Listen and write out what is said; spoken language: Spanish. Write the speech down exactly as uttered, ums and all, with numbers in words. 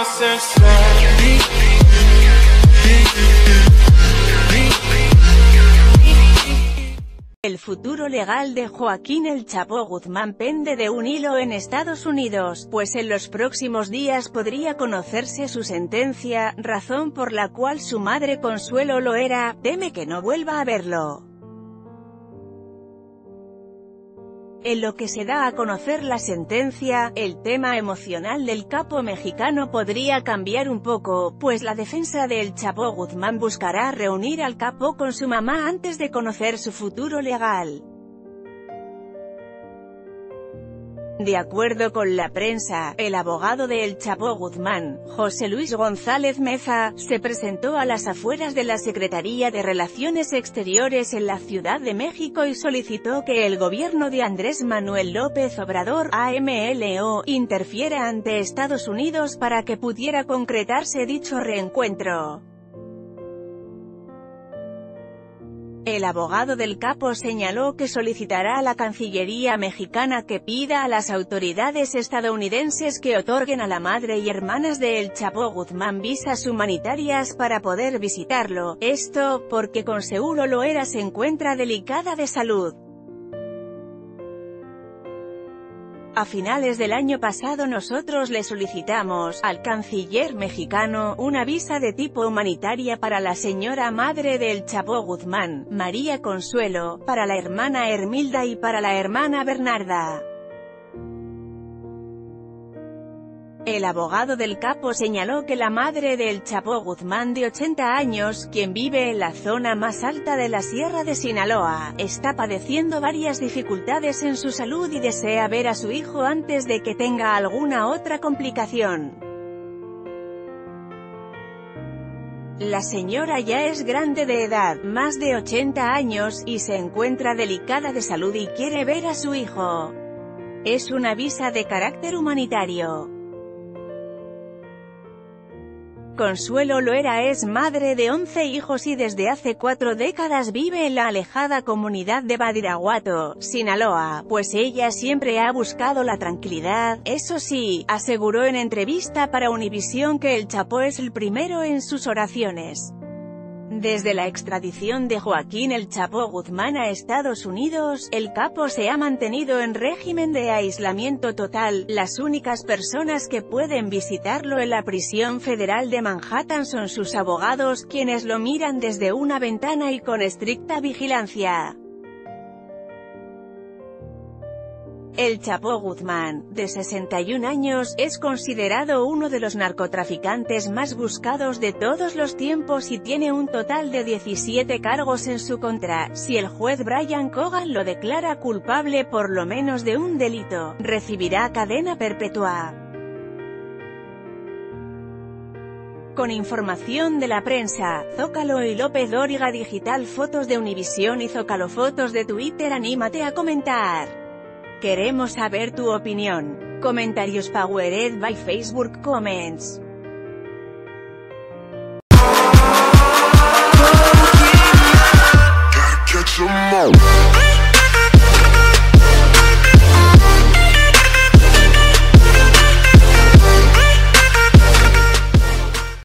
El futuro legal de Joaquín El Chapo Guzmán pende de un hilo en Estados Unidos, pues en los próximos días podría conocerse su sentencia, razón por la cual su madre Consuelo Loera teme que no vuelva a verlo. En lo que se da a conocer la sentencia, el tema emocional del capo mexicano podría cambiar un poco, pues la defensa de El Chapo Guzmán buscará reunir al capo con su mamá antes de conocer su futuro legal. De acuerdo con la prensa, el abogado de El Chapo Guzmán, José Luis González Meza, se presentó a las afueras de la Secretaría de Relaciones Exteriores en la Ciudad de México y solicitó que el gobierno de Andrés Manuel López Obrador, A M L O, interfiera ante Estados Unidos para que pudiera concretarse dicho reencuentro. El abogado del capo señaló que solicitará a la Cancillería mexicana que pida a las autoridades estadounidenses que otorguen a la madre y hermanas de El Chapo Guzmán visas humanitarias para poder visitarlo, esto, porque Consuelo Loera se encuentra delicada de salud. A finales del año pasado nosotros le solicitamos, al canciller mexicano, una visa de tipo humanitaria para la señora madre de El Chapo Guzmán, María Consuelo, para la hermana Hermilda y para la hermana Bernarda. El abogado del capo señaló que la madre de El Chapo Guzmán de ochenta años, quien vive en la zona más alta de la Sierra de Sinaloa, está padeciendo varias dificultades en su salud y desea ver a su hijo antes de que tenga alguna otra complicación. La señora ya es grande de edad, más de ochenta años, y se encuentra delicada de salud y quiere ver a su hijo. Es una visa de carácter humanitario. Consuelo Loera es madre de once hijos y desde hace cuatro décadas vive en la alejada comunidad de Badiraguato, Sinaloa, pues ella siempre ha buscado la tranquilidad. Eso sí, aseguró en entrevista para Univisión que El Chapo es el primero en sus oraciones. Desde la extradición de Joaquín El Chapo Guzmán a Estados Unidos, el capo se ha mantenido en régimen de aislamiento total. Las únicas personas que pueden visitarlo en la prisión federal de Manhattan son sus abogados, quienes lo miran desde una ventana y con estricta vigilancia. El Chapo Guzmán, de sesenta y un años, es considerado uno de los narcotraficantes más buscados de todos los tiempos y tiene un total de diecisiete cargos en su contra. Si el juez Brian Cogan lo declara culpable por lo menos de un delito, recibirá cadena perpetua. Con información de la prensa, Zócalo y López Dóriga Digital, fotos de Univisión y Zócalo, fotos de Twitter. Anímate a comentar. Queremos saber tu opinión. Comentarios powered by Facebook Comments.